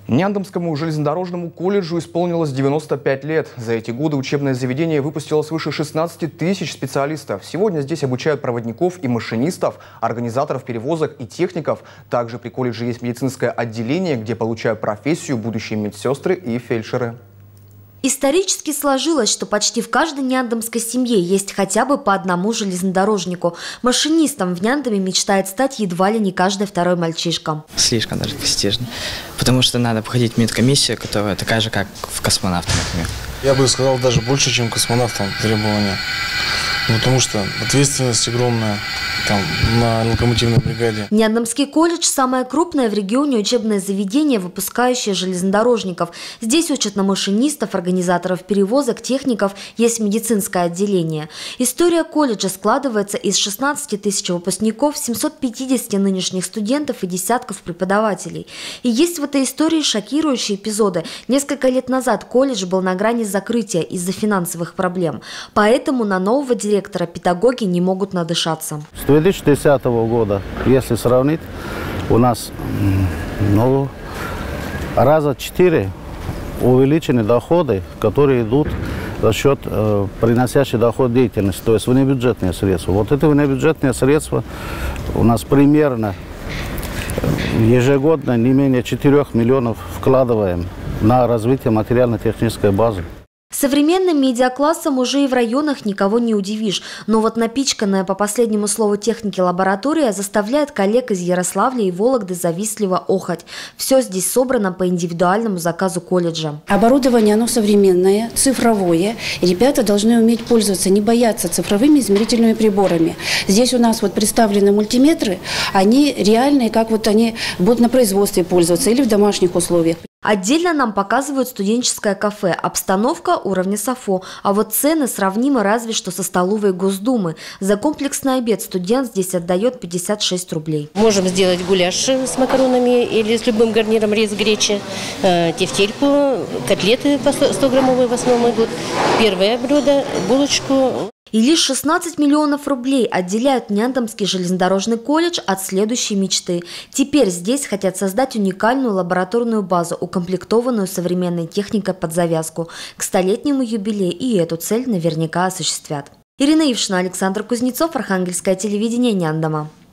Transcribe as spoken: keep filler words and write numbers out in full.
Няндамскому железнодорожному колледжу исполнилось девяносто пять лет. За эти годы учебное заведение выпустило свыше шестнадцати тысяч специалистов. Сегодня здесь обучают проводников и машинистов, организаторов перевозок и техников. Также при колледже есть медицинское отделение, где получают профессию будущие медсестры и фельдшеры. Исторически сложилось, что почти в каждой няндамской семье есть хотя бы по одному железнодорожнику. Машинистом в Няндаме мечтает стать едва ли не каждый второй мальчишка. Слишком даже престижно, потому что надо проходить медкомиссию, которая такая же, как в космонавтах, например. Я бы сказал, даже больше, чем космонавтам требования. Потому что ответственность огромная там, на локомотивной бригаде. Няндамский колледж – самое крупное в регионе учебное заведение, выпускающее железнодорожников. Здесь учат на машинистов, организаторов перевозок, техников, есть медицинское отделение. История колледжа складывается из шестнадцати тысяч выпускников, семисот пятидесяти нынешних студентов и десятков преподавателей. И есть в этой истории шокирующие эпизоды. Несколько лет назад колледж был на грани закрытия из-за финансовых проблем. Поэтому на нового директора Директора педагоги не могут надышаться. С две тысячи десятого года, если сравнить, у нас ну, раза четыре увеличены доходы, которые идут за счет э, приносящей доход деятельности, то есть внебюджетные средства. Вот это внебюджетные средства у нас примерно ежегодно не менее четырёх миллионов вкладываем на развитие материально-технической базы. Современным медиаклассом уже и в районах никого не удивишь. Но вот напичканная по последнему слову техники лаборатория заставляет коллег из Ярославля и Вологды завистливо охать. Все здесь собрано по индивидуальному заказу колледжа. Оборудование, оно современное, цифровое. И ребята должны уметь пользоваться, не бояться цифровыми измерительными приборами. Здесь у нас вот представлены мультиметры, они реальные, как вот они будут на производстве пользоваться или в домашних условиях. Отдельно нам показывают студенческое кафе. Обстановка уровня САФО. А вот цены сравнимы разве что со столовой Госдумы. За комплексный обед студент здесь отдает пятьдесят шесть рублей. Можем сделать гуляш с макаронами или с любым гарниром, рис гречи, тефтельку, котлеты по сто граммовые в основном идут. Первое блюдо, булочку. И лишь шестнадцать миллионов рублей отделяют Няндамский железнодорожный колледж от следующей мечты. Теперь здесь хотят создать уникальную лабораторную базу, укомплектованную современной техникой под завязку. К столетнему юбилею и эту цель наверняка осуществят. Ирина Ившина, Александр Кузнецов, Архангельское телевидение, Няндама.